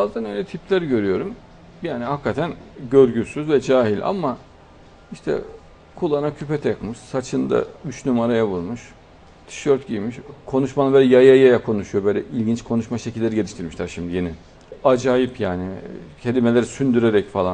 bazen öyle tipler görüyorum. Yani hakikaten görgüsüz ve cahil ama işte kulağına küpe takmış, saçında 3 numaraya vurmuş, tişört giymiş, konuşmanı böyle yaya konuşuyor. Böyle ilginç konuşma şekilleri geliştirmişler şimdi yeni. Acayip yani. Kelimeleri sündürerek falan.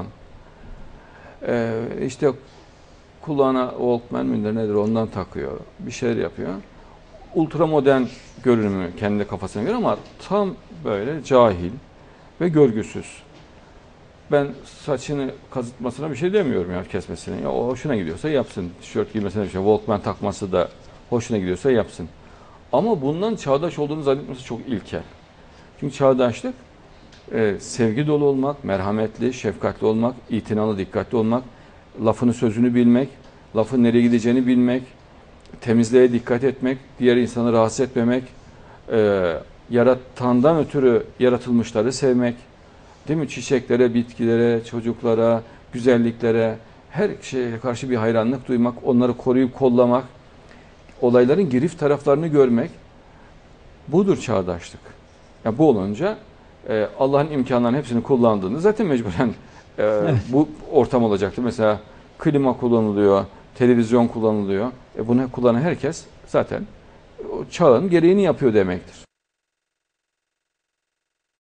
İşte kulağına Walkman midir nedir ondan takıyor. Bir şeyler yapıyor. Ultra modern görünümü kendi kafasına göre ama tam böyle cahil ve görgüsüz. Ben saçını kazıtmasına bir şey demiyorum ya kesmesine. Ya o hoşuna gidiyorsa yapsın. Tişört giymesine bir şey. Walkman takması da hoşuna gidiyorsa yapsın. Ama bundan çağdaş olduğunu zannetmesi çok ilkel. Çünkü çağdaşlık sevgi dolu olmak, merhametli, şefkatli olmak, itinalı, dikkatli olmak, lafını sözünü bilmek, lafın nereye gideceğini bilmek, temizliğe dikkat etmek, diğer insanı rahatsız etmemek, yaratandan ötürü yaratılmışları sevmek, değil mi? Çiçeklere, bitkilere, çocuklara, güzelliklere, her şeye karşı bir hayranlık duymak, onları koruyup kollamak, olayların girift taraflarını görmek, budur çağdaşlık. Yani bu olunca Allah'ın imkanlarının hepsini kullandığını zaten mecburen Evet. bu ortam olacaktır. Mesela klima kullanılıyor, televizyon kullanılıyor. Bunu kullanan herkes zaten o çağın gereğini yapıyor demektir.